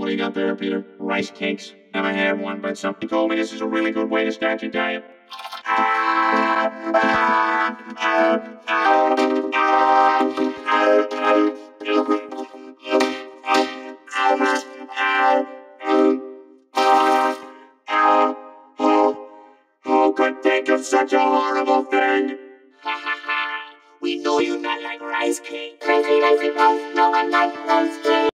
What do you got there, Peter? Rice cakes? Never had one, but somebody told me this is a really good way to start your diet. Who could think of such a horrible thing? We know you not like rice cake. Crazy, no one likes rice cake.